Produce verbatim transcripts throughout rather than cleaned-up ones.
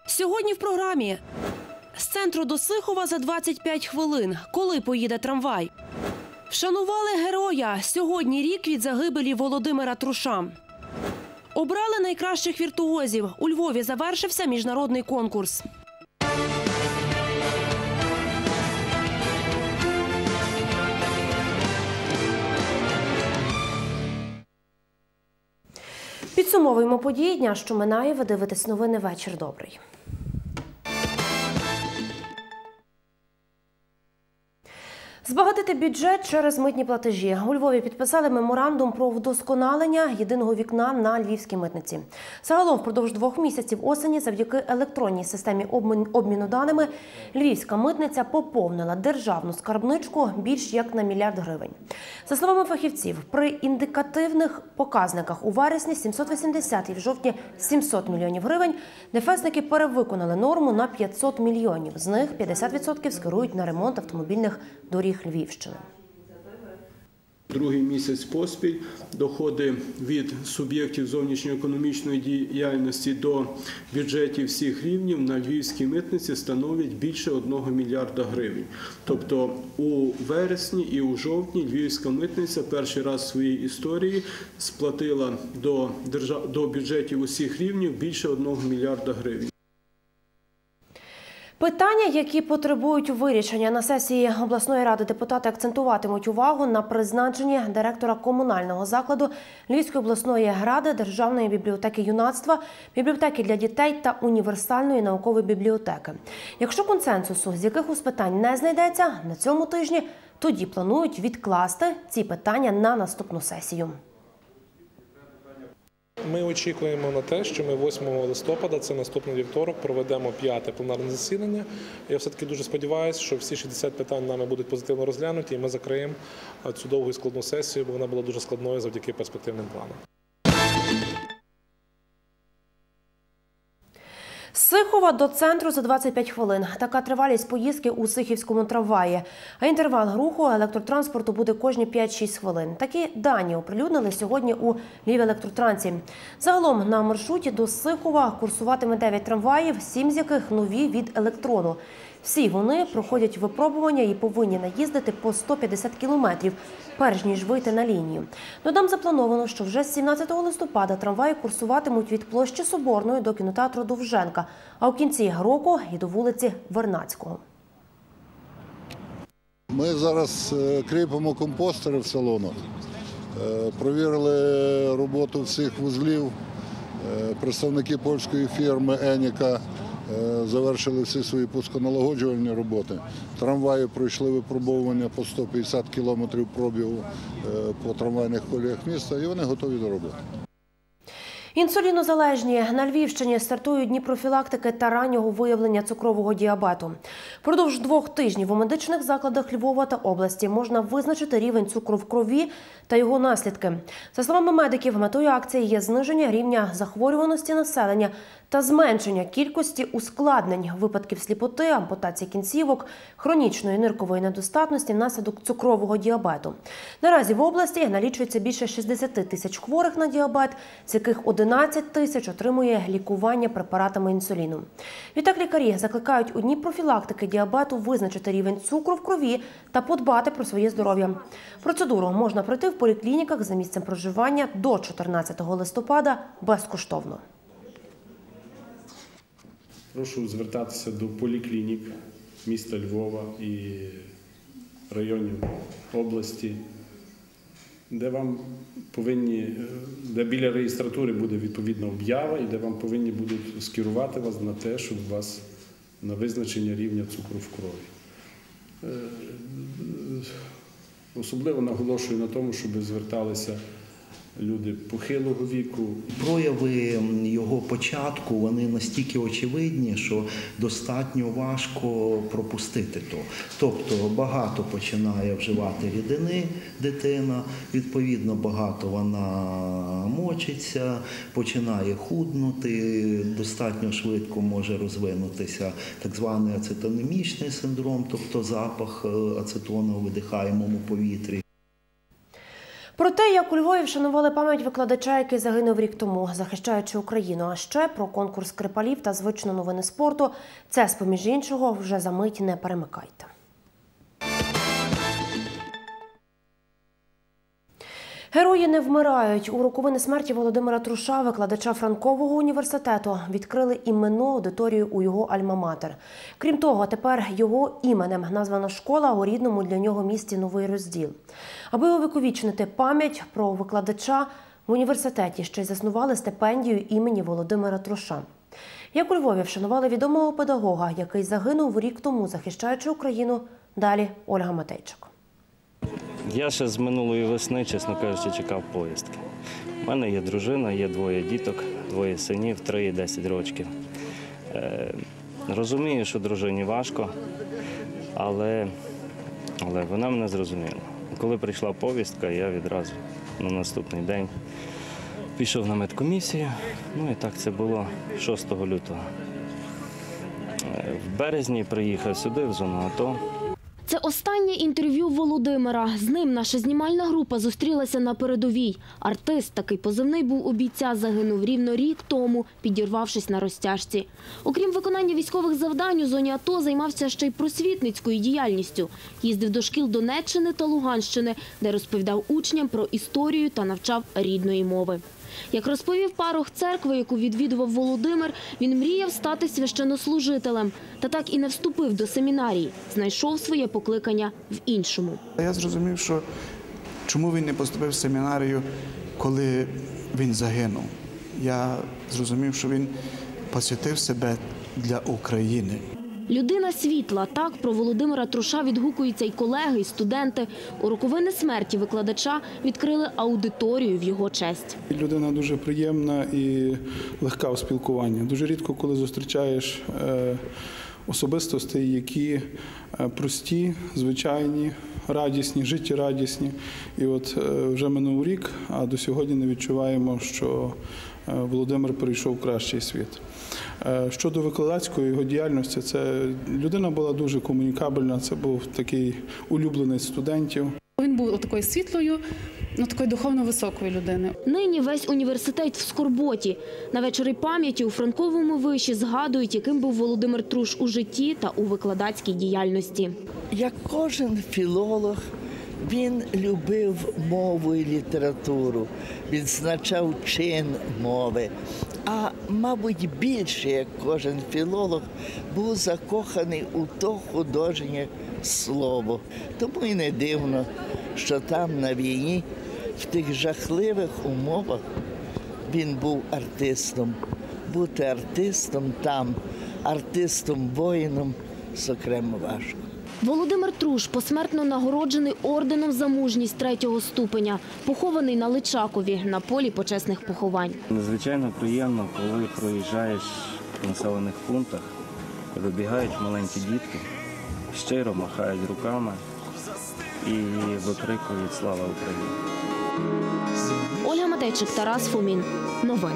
Сьогодні в програмі. З центру до Сихова за двадцять п'ять хвилин. Коли поїде трамвай? Вшанували героя. Сьогодні рік від загибелі Володимира Труша. Обрали найкращих віртуозів. У Львові завершився міжнародний конкурс. Підсумовуємо події дня, що минає. Ви дивитесь новини. Вечір добрий. Збагатити бюджет через митні платежі. У Львові підписали меморандум про вдосконалення єдиного вікна на львівській митниці. Загалом впродовж двох місяців осені завдяки електронній системі обміну даними львівська митниця поповнила державну скарбничку більш як на мільярд гривень. За словами фахівців, при індикативних показниках у вересні сімсот вісімдесят і в жовтні сімсот мільйонів гривень ДФСники перевиконали норму на п'ятсот мільйонів. З них п'ятдесят відсотків скерують на ремонт автомобільних доріг Львівщини. Другий місяць поспіль доходи від суб'єктів зовнішньоекономічної діяльності до бюджетів всіх рівнів на львівській митниці становлять більше одного мільярда гривень. Тобто у вересні і у жовтні львівська митниця перший раз в своїй історії сплатила до, держав... до бюджетів усіх рівнів більше одного мільярда гривень. Питання, які потребують вирішення. На сесії обласної ради депутати акцентуватимуть увагу на призначенні директора комунального закладу Львівської обласної ради, Державної бібліотеки юнацтва, бібліотеки для дітей та універсальної наукової бібліотеки. Якщо консенсусу з якихось питань не знайдеться на цьому тижні, тоді планують відкласти ці питання на наступну сесію. Ми очікуємо на те, що ми восьмого листопада, це наступний вівторок, проведемо п'яте пленарне засідання. Я все-таки дуже сподіваюся, що всі шістдесят питань нами будуть позитивно розглянуті, і ми закриємо цю довгу і складну сесію, бо вона була дуже складною завдяки перспективним планам. З Сихова до центру за двадцять п'ять хвилин. Така тривалість поїздки у сихівському трамваї. А інтервал руху електротранспорту буде кожні п'ять-шість хвилин. Такі дані оприлюднили сьогодні у Львівелектротрансі. Загалом на маршруті до Сихова курсуватиме дев'ять трамваїв, сім з яких нові від електрону. Всі вони проходять випробування і повинні наїздити по сто п'ятдесят кілометрів, перш ніж вийти на лінію. Додам, заплановано, що вже з сімнадцятого листопада трамваї курсуватимуть від площі Соборної до кінотеатру Довженка, а у кінці року і до вулиці Вернадського. Ми зараз кріпимо компостери в салонах, провірили роботу всіх вузлів, представники польської фірми «Еніка» завершили всі свої пусконалагоджувальні роботи. Трамваї пройшли випробовування по сто п'ятдесят кілометрів пробігу по трамвайних коліях міста, і вони готові до роботи. Інсулінозалежні. На Львівщині стартують дні профілактики та раннього виявлення цукрового діабету. Впродовж двох тижнів у медичних закладах Львова та області можна визначити рівень цукру в крові та його наслідки. За словами медиків, метою акції є зниження рівня захворюваності населення та зменшення кількості ускладнень, випадків сліпоти, ампутації кінцівок, хронічної ниркової недостатності внаслідок цукрового діабету. Наразі в області налічується більше шістдесят тисяч хворих на діабет, з яких одинадцять тисяч отримує лікування препаратами інсуліну. Відтак лікарі закликають у дні профілактики діабету визначити рівень цукру в крові та подбати про своє здоров'я. Процедуру можна пройти в поліклініках за місцем проживання до чотирнадцятого листопада безкоштовно. Прошу звертатися до поліклінік міста Львова і районів області, де вам повинні, де біля реєстратури буде відповідна об'ява і де вам повинні будуть скерувати вас на те, щоб у вас на визначення рівня цукру в крові. Особливо наголошую на тому, щоб зверталися люди похилого віку. Прояви його початку, вони настільки очевидні, що достатньо важко пропустити то. Тобто багато починає вживати рідини дитина, відповідно багато вона мочиться, починає худнути, достатньо швидко може розвинутися так званий ацетонемічний синдром, тобто запах ацетону у видихаємому повітрі. Про те, як у Львові вшанували пам'ять викладача, який загинув рік тому, захищаючи Україну, а ще про конкурс скрипалів та звично новини спорту. Це, з-поміж іншого, вже за мить, не перемикайте. Герої не вмирають. У роковини смерті Володимира Труша, викладача Франкового університету, відкрили іменну аудиторію у його альма-матер. Крім того, тепер його іменем названа школа у рідному для нього місті Новий Розділ. Аби увіковічнити пам'ять про викладача, в університеті ще й заснували стипендію імені Володимира Труша. Як у Львові вшанували відомого педагога, який загинув рік тому, захищаючи Україну, далі Ольга Матейчик. Я ще з минулої весни, чесно кажучи, чекав поїздки. У мене є дружина, є двоє діток, двоє синів, три і десять років. Е, розумію, що дружині важко, але, але вона мене зрозуміла. Коли прийшла повістка, я відразу на наступний день пішов на медкомісію. Ну і так це було шостого лютого. Е, в березні приїхав сюди, в зону АТО. Це останнє інтерв'ю Володимира. З ним наша знімальна група зустрілася на передовій. Артист, такий позивний був у бійця, загинув рівно рік тому, підірвавшись на розтяжці. Окрім виконання військових завдань, у зоні АТО займався ще й просвітницькою діяльністю. Їздив до шкіл Донеччини та Луганщини, де розповідав учням про історію та навчав рідної мови. Як розповів парох церкви, яку відвідував Володимир, він мріяв стати священнослужителем. Та так і не вступив до семінарії. Знайшов своє покликання в іншому. Я зрозумів, що чому він не поступив в семінарію, коли він загинув. Я зрозумів, що він посвятив себе для України. Людина світла. Так про Володимира Труша відгукуються й колеги, і студенти. У роковини смерті викладача відкрили аудиторію в його честь. Людина дуже приємна і легка у спілкуванні. Дуже рідко, коли зустрічаєш особистостей, які прості, звичайні, радісні, життєрадісні. І от вже минув рік, а до сьогодні не відчуваємо, що Володимир перейшов в кращий світ. Щодо викладацької його діяльності, це людина була дуже комунікабельна, це був такий улюбленець студентів. Він був такою світлою, ну, такою духовно високою людиною. Нині весь університет в скорботі. На вечорі пам'яті у Франковому виші згадують, яким був Володимир Труш у житті та у викладацькій діяльності. Як кожен філолог, він любив мову і літературу, відзначав чин мови. А, мабуть, більше, як кожен філолог, був закоханий у то художнє слово. Тому і не дивно, що там на війні, в тих жахливих умовах, він був артистом. Бути артистом там, артистом-воїном, зокрема, важко. Володимир Труш посмертно нагороджений орденом за мужність третього ступеня, похований на Личакові, на полі почесних поховань. Надзвичайно приємно, коли проїжджаєш в населених пунктах, вибігають маленькі дітки, щиро махають руками і викрикують «Слава Україні!». Ольга Матейчик, Тарас Фомін. Новини.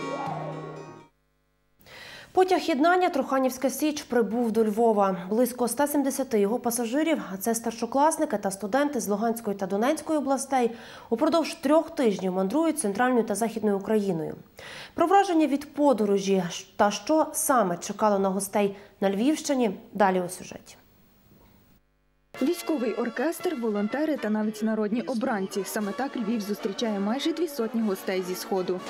Потяг єднання «Труханівська Січ» прибув до Львова. Близько ста сімдесяти його пасажирів, а це старшокласники та студенти з Луганської та Донецької областей, упродовж трьох тижнів мандрують центральною та західною Україною. Про враження від подорожі та що саме чекало на гостей на Львівщині – далі у сюжеті. Військовий оркестр, волонтери та навіть народні обранці. Саме так Львів зустрічає майже дві сотні гостей зі Сходу.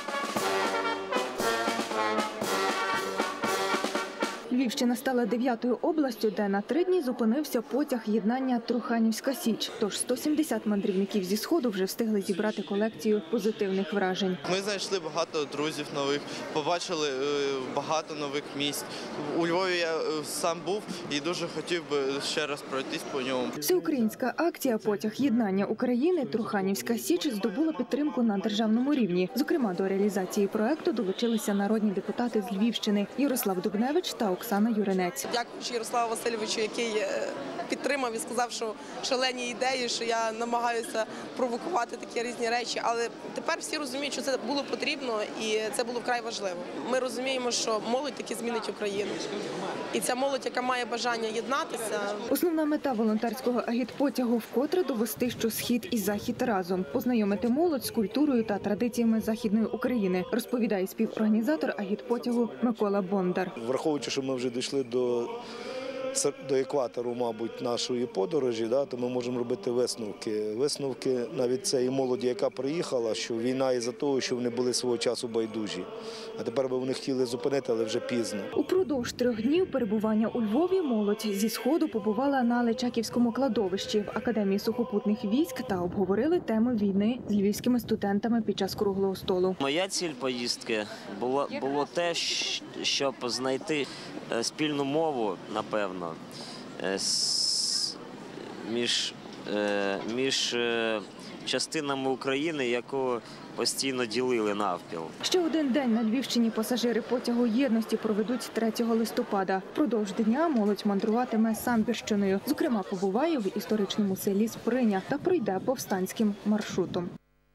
Львівщина стала дев'ятою областю, де на три дні зупинився потяг єднання «Труханівська Січ». Тож сто сімдесят мандрівників зі Сходу вже встигли зібрати колекцію позитивних вражень. Ми знайшли багато друзів нових, побачили багато нових місць. У Львові я сам був і дуже хотів би ще раз пройтись по ньому. Всеукраїнська акція «Потяг єднання України. Труханівська Січ» здобула підтримку на державному рівні. Зокрема, до реалізації проекту долучилися народні депутати з Львівщини Ярослав Дубневич та Оксана Оксана Юринець. Дякуючи Ярославу Васильовичу, який підтримав і сказав, що шалені ідеї, що я намагаюся провокувати такі різні речі. Але тепер всі розуміють, що це було потрібно і це було вкрай важливо. Ми розуміємо, що молодь таки змінить Україну. І ця молодь, яка має бажання єднатися. Основна мета волонтерського агітпотягу – вкотре довести, що Схід і Захід разом. Познайомити молодь з культурою та традиціями Західної України, розповідає співорганізатор агітпотягу Микола Бондар. Враховуючи, що ми вже дійшли до до екватору, мабуть, нашої подорожі, да, то ми можемо робити висновки. Висновки навіть цієї молоді, яка приїхала, що війна із-за того, що вони були свого часу байдужі. А тепер би вони хотіли зупинити, але вже пізно. Упродовж трьох днів перебування у Львові молодь зі Сходу побувала на Личаківському кладовищі в Академії сухопутних військ та обговорили тему війни з львівськими студентами під час круглого столу. Моя ціль поїздки було, було те, щоб знайти спільну мову, напевно, між, між частинами України, яку постійно ділили навпіл. Ще один день на Львівщині пасажири потягу єдності проведуть третього листопада. Впродовж дня молодь мандруватиме Самбірщиною. Зокрема, побуває в історичному селі Сприня та пройде повстанським маршрутом.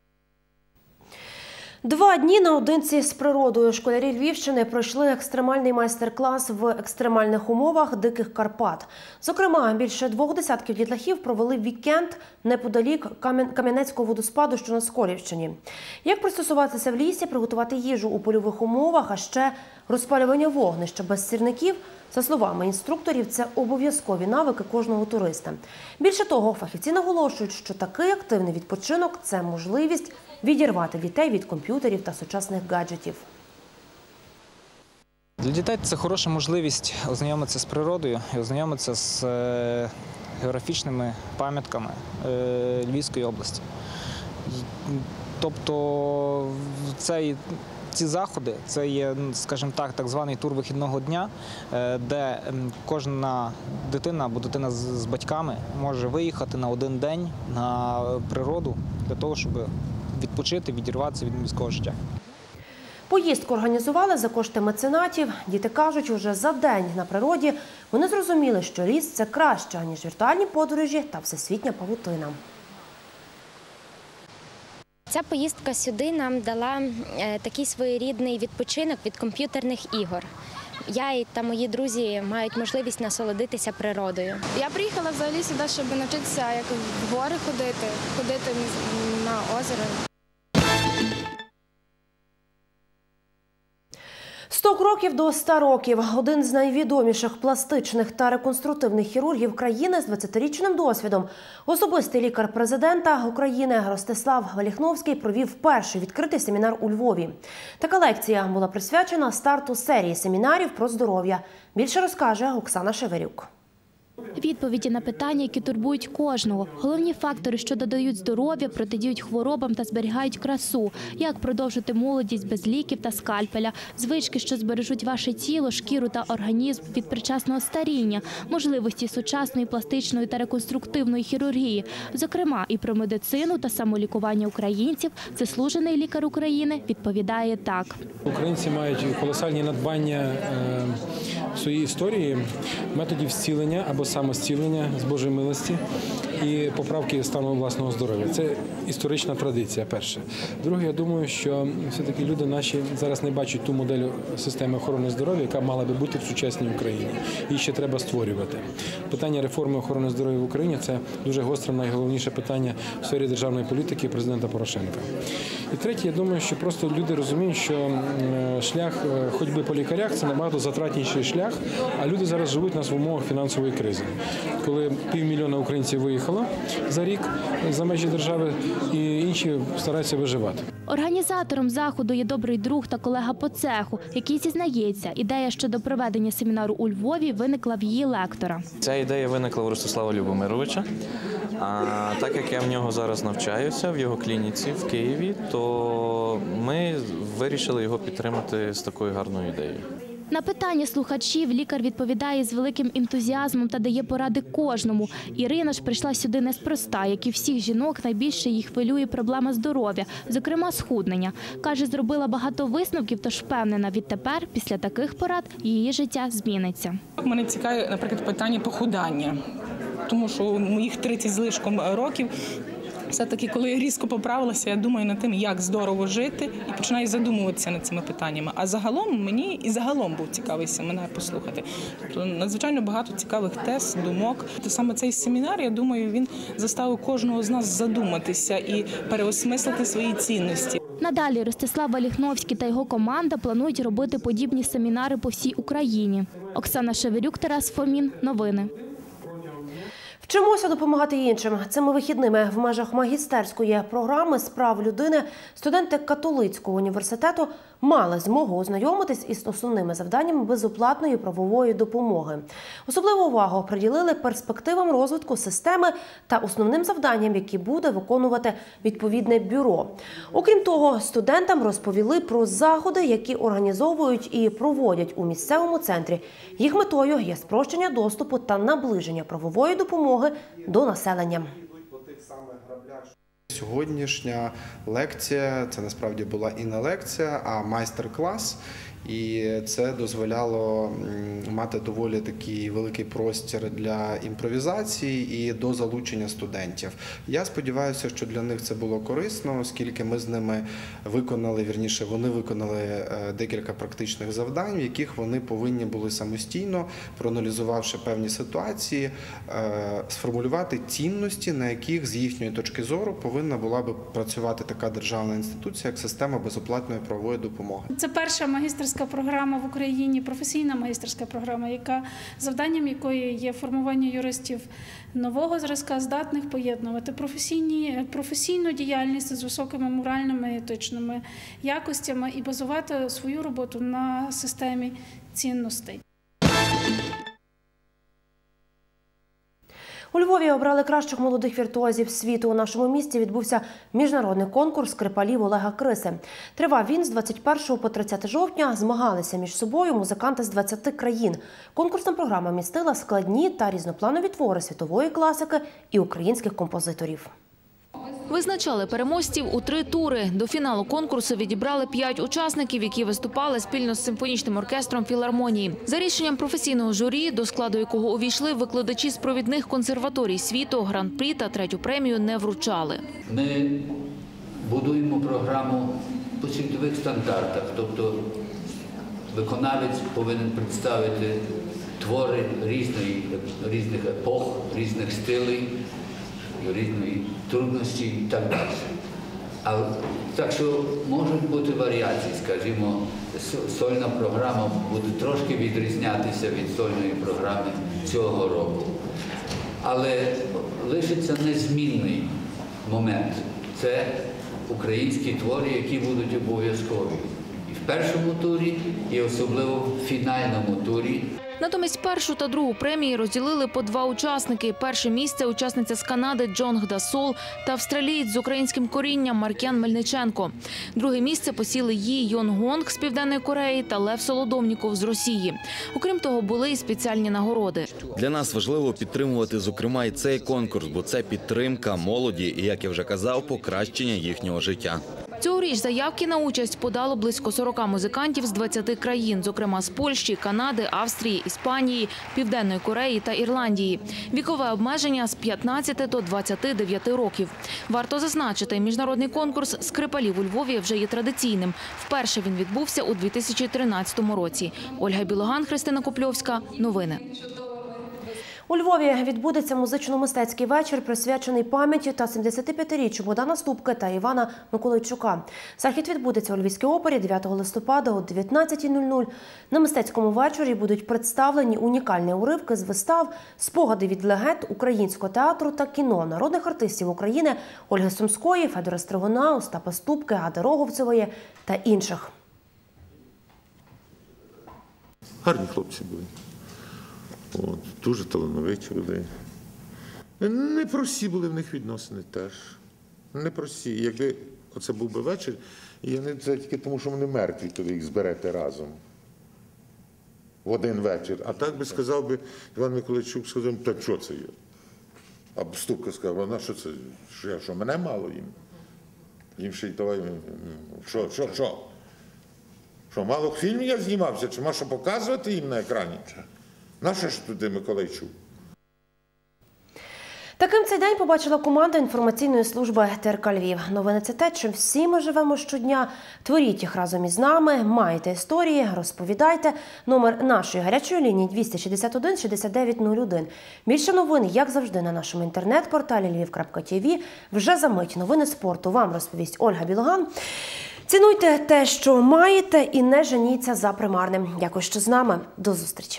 Два дні наодинці з природою школярі Львівщини пройшли екстремальний майстер-клас в екстремальних умовах Диких Карпат. Зокрема, більше двох десятків дітлахів провели вікенд неподалік Кам'янецького водоспаду, що на Сколівщині. Як пристосуватися в лісі, приготувати їжу у польових умовах, а ще розпалювання вогнища без сірників, за словами інструкторів, це обов'язкові навики кожного туриста. Більше того, фахівці наголошують, що такий активний відпочинок – це можливість відірвати дітей від комп'ютерів та сучасних гаджетів. Для дітей це хороша можливість ознайомитися з природою і ознайомитися з географічними пам'ятками Львівської області. Тобто цей Ці заходи – це є, скажімо так, так званий тур вихідного дня, де кожна дитина або дитина з батьками може виїхати на один день на природу для того, щоб відпочити, відірватися від міського життя. Поїздку організували за кошти меценатів. Діти кажуть, уже за день на природі вони зрозуміли, що ліс – це краще, ніж віртуальні подорожі та всесвітня павутина. Ця поїздка сюди нам дала такий своєрідний відпочинок від комп'ютерних ігор. Я та мої друзі мають можливість насолодитися природою. Я приїхала взагалі сюди, щоб навчитися як в гори ходити, ходити на озеро. сто кроків до ста років. Один з найвідоміших пластичних та реконструктивних хірургів країни з двадцятирічним досвідом. Особистий лікар президента України Ростислав Валіхновський провів перший відкритий семінар у Львові. Така лекція була присвячена старту серії семінарів про здоров'я. Більше розкаже Оксана Шеверюк. Відповіді на питання, які турбують кожного. Головні фактори, що додають здоров'я, протидіють хворобам та зберігають красу. Як продовжити молодість без ліків та скальпеля. Звички, що збережуть ваше тіло, шкіру та організм від причасного старіння. Можливості сучасної пластичної та реконструктивної хірургії. Зокрема, і про медицину та самолікування українців. Заслужений лікар України відповідає так. Українці мають колосальні надбання в своїй історії методів зцілення або самозцілення з Божої милості і поправки стану власного здоров'я. Це історична традиція, перше. Друге, я думаю, що все-таки люди наші зараз не бачать ту модель системи охорони здоров'я, яка мала би бути в сучасній Україні. Її ще треба створювати. Питання реформи охорони здоров'я в Україні – це дуже гостре, найголовніше питання в сфері державної політики президента Порошенка. І третє, я думаю, що просто люди розуміють, що шлях ходьби по лікарях – це набагато затратніший шлях, а люди зараз живуть у нас в умовах фінансової кризи. Коли півмільйона українців виїхало за рік за межі держави, і інші стараються виживати. Організатором заходу є добрий друг та колега по цеху, який зізнається, ідея щодо проведення семінару у Львові виникла в її лектора. Ця ідея виникла у Ростислава Любомировича. А так як я в нього зараз навчаюся, в його клініці в Києві, то ми вирішили його підтримати з такою гарною ідеєю. На питання слухачів лікар відповідає з великим ентузіазмом та дає поради кожному. Ірина ж прийшла сюди неспроста. Як і всіх жінок, найбільше їх хвилює проблема здоров'я, зокрема схуднення. Каже, зробила багато висновків, тож впевнена, відтепер, після таких порад, її життя зміниться. Мене цікавить, наприклад, питання похудання, тому що у моїх тридцять з лишком років все-таки, коли я різко поправилася, я думаю над тим, як здорово жити, і починаю задумуватися над цими питаннями. А загалом мені і загалом був цікавий семінар послухати. Тобто надзвичайно багато цікавих тез, думок. Саме цей семінар, я думаю, він заставив кожного з нас задуматися і переосмислити свої цінності. Надалі Ростислав Валіхновський та його команда планують робити подібні семінари по всій Україні. Оксана Шеверюк, Тарас Фомін. Новини. Вчимося допомагати іншим. Цими вихідними в межах магістерської програми з прав людини студенти католицького університету мали змогу ознайомитись із основними завданнями безоплатної правової допомоги. Особливу увагу приділили перспективам розвитку системи та основним завданням, які буде виконувати відповідне бюро. Окрім того, студентам розповіли про заходи, які організовують і проводять у місцевому центрі. Їх метою є спрощення доступу та наближення правової допомоги до населення. Сьогоднішня лекція – це насправді була і не лекція, а майстер-клас. І це дозволяло мати доволі такий великий простір для імпровізації і до залучення студентів. Я сподіваюся, що для них це було корисно, оскільки ми з ними виконали, вірніше, вони виконали декілька практичних завдань, в яких вони повинні були самостійно, проаналізувавши певні ситуації, сформулювати цінності, на яких з їхньої точки зору повинна була би працювати така державна інституція, як система безоплатної правової допомоги. Це перша магістерська програма в Україні, професійна магістерська програма, яка завданням якої є формування юристів нового зразка, здатних поєднувати професійні, професійну діяльність з високими моральними, етичними якостями і базувати свою роботу на системі цінностей. У Львові обрали кращих молодих віртуозів світу. У нашому місті відбувся міжнародний конкурс скрипалів Олега Криси. Тривав він з двадцять першого по тридцяте жовтня. Змагалися між собою музиканти з двадцяти країн. Конкурсна програма містила складні та різнопланові твори світової класики і українських композиторів. Визначали переможців у три тури. До фіналу конкурсу відібрали п'ять учасників, які виступали спільно з симфонічним оркестром філармонії. За рішенням професійного журі, до складу якого увійшли викладачі з провідних консерваторій світу, гран-прі та третю премію не вручали. Ми будуємо програму по світових стандартах, тобто виконавець повинен представити твори різної, різних епох, різних стилей, різної трудності і так далі. А, так що можуть бути варіації, скажімо, сольна програма буде трошки відрізнятися від сольної програми цього року. Але лишиться незмінний момент. Це українські твори, які будуть обов'язкові. І в першому турі, і особливо в фінальному турі. Натомість першу та другу премії розділили по два учасники. Перше місце – учасниця з Канади Джонг Дасол та австралієць з українським корінням Маркян Мельниченко. Друге місце посіли Ї Йон Гонг з Південної Кореї та Лев Солодовніков з Росії. Окрім того, були і спеціальні нагороди. Для нас важливо підтримувати, зокрема, і цей конкурс, бо це підтримка молоді і, як я вже казав, покращення їхнього життя. Цьогоріч заявки на участь подало близько сорока музикантів з двадцяти країн, зокрема з Польщі, Канади, Австрії, Іспанії, Південної Кореї та Ірландії. Вікове обмеження – з п'ятнадцяти до двадцяти дев'яти років. Варто зазначити, міжнародний конкурс скрипалів у Львові вже є традиційним. Вперше він відбувся у дві тисячі тринадцятому році. Ольга Білоган, Христина Копльовська. Новини. У Львові відбудеться музично-мистецький вечір, присвячений пам'яті та сімдесятип'ятиріччю Богдана Ступки та Івана Миколайчука. Захід відбудеться у Львівській опері дев'ятого листопада о дев'ятнадцятій нуль нуль. На мистецькому вечорі будуть представлені унікальні уривки з вистав, спогади від легенд українського театру та кіно, народних артистів України Ольги Сумської, Федора Стригуна, Остапа Ступки, Ади Роговцевої та інших. Гарні хлопці були. От, дуже талановиті люди. Непрості були в них відносини теж. Непрості. Якби оце був би вечір, і не це тільки тому, що вони мертві, коли їх зберете разом. в один вечір. А так би сказав би, Іван Миколайчук сказав, та що це є? А Ступка сказав, вона що це, що я, що мене мало їм? Їм ще й давай, що, що, що? Що, мало фільмів я знімався, чи маю що показувати їм на екрані? Нащо ж туди Миколайчук? Таким цей день побачила команда інформаційної служби Т Р К Львів. Новини – це те, чим всі ми живемо щодня. Творіть їх разом із нами, маєте історії, розповідайте. Номер нашої гарячої лінії двісті шістдесят один шістдесят дев'ять нуль один. Більше новин, як завжди, на нашому інтернет-порталі львів крапка ті ві. Вже за мить новини спорту вам розповість Ольга Білоган. Цінуйте те, що маєте, і не женіться за примарним. Дякую, що з нами. До зустрічі.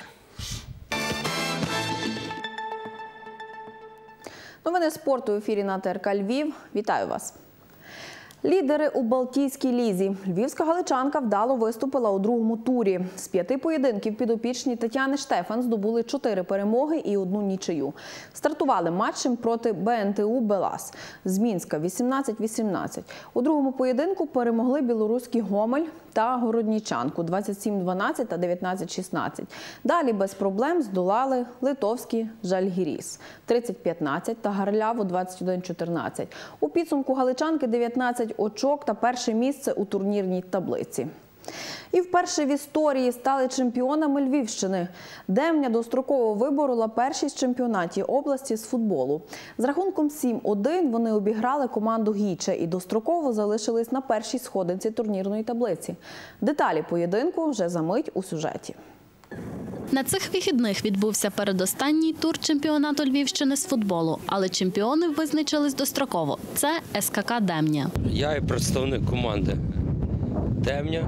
Новини спорту в ефірі на Т Р К Львів. Вітаю вас. Лідери у Балтійській лізі. Львівська галичанка вдало виступила у другому турі. З п'яти поєдинків підопічні Тетяни Штефан здобули чотири перемоги і одну нічию. Стартували матчем проти Б Н Т У «Белас» з Мінська вісімнадцять вісімнадцять. У другому поєдинку перемогли білоруський Гомель та Городнічанку двадцять сім дванадцять та дев'ятнадцять шістнадцять. Далі без проблем здолали литовський Жальгіріс тридцять п'ятнадцять та Гарляву двадцять один чотирнадцять. У підсумку галичанки дев'ятнадцять очок та перше місце у турнірній таблиці. І вперше в історії стали чемпіонами Львівщини. Демня достроково виборола першість в чемпіонаті області з футболу. З рахунком сім один вони обіграли команду Гіче і достроково залишились на першій сходинці турнірної таблиці. Деталі поєдинку вже за мить у сюжеті. На цих вихідних відбувся передостанній тур чемпіонату Львівщини з футболу, але чемпіони визначились достроково. Це С К К «Демня». Я є представник команди «Демня»,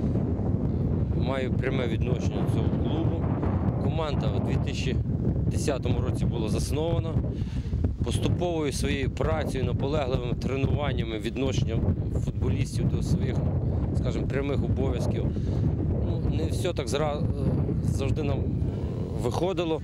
маю пряме відношення до цього клубу. Команда у дві тисячі десятому році була заснована. Поступовою своєю працею, наполегливими тренуваннями, відношенням футболістів до своїх, скажімо, прямих обов'язків. Ну, не все так зразу, завжди нам виходило.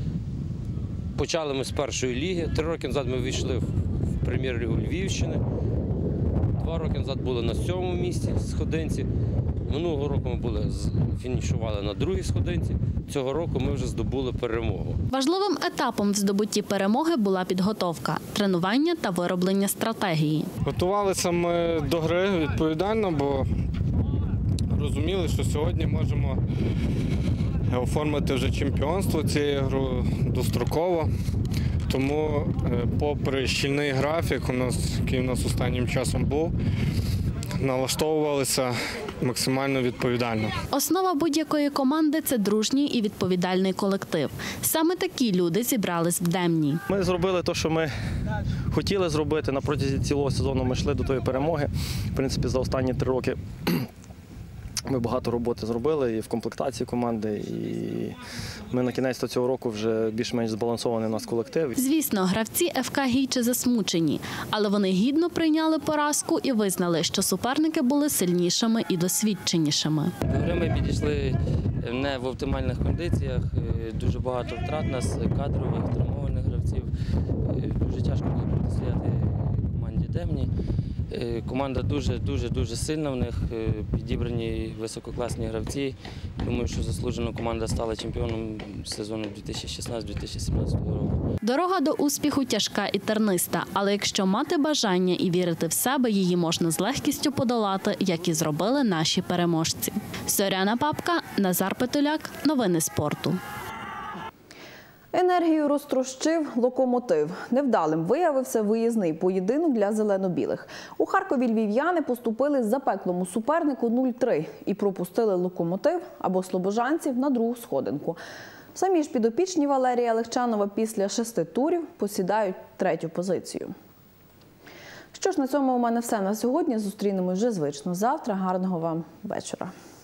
Почали ми з першої ліги. Три роки назад ми війшли в прем'єр-лігу Львівщини. Два роки назад були на сьомому місці сходинці. Минулого року ми були, фінішували на другій сходинці. Цього року ми вже здобули перемогу. Важливим етапом в здобутті перемоги була підготовка, тренування та вироблення стратегії. Готувалися ми до гри відповідально, бо розуміли, що сьогодні можемо оформити вже чемпіонство цієї гри достроково. Тому, попри щільний графік, у нас, який у нас останнім часом був, налаштовувалися максимально відповідально. Основа будь-якої команди – це дружній і відповідальний колектив. Саме такі люди зібрались в Демні. Ми зробили те, що ми хотіли зробити. На протязі цілого сезону ми йшли до тої перемоги. В принципі, за останні три роки ми багато роботи зробили і в комплектації команди, і ми на кінець цього року вже більш-менш збалансований у нас колектив. Звісно, гравці Ф К Гіче засмучені, але вони гідно прийняли поразку і визнали, що суперники були сильнішими і досвідченішими. До гри ми підійшли не в оптимальних кондиціях, дуже багато втрат нас, кадрових, травмованих гравців. Дуже тяжко було протистояти команді Демні. Команда дуже-дуже-дуже сильна, в них підібрані висококласні гравці. Думаю, що заслужено команда стала чемпіоном сезону дві тисячі шістнадцятого - дві тисячі сімнадцятого року. Дорога до успіху тяжка і терниста, але якщо мати бажання і вірити в себе, її можна з легкістю подолати, як і зробили наші переможці. Зоряна Папка, Назар Петуляк. Новини спорту. Енергію розтрощив локомотив. Невдалим виявився виїзний поєдинок для зелено-білих. У Харкові львів'яни поступили запеклому супернику нуль три і пропустили локомотив або слобожанців на другу сходинку. Самі ж підопічні Валерія Легчанова після шести турів посідають третю позицію. Що ж, на цьому у мене все на сьогодні. Зустрінемось вже звично завтра. Гарного вам вечора.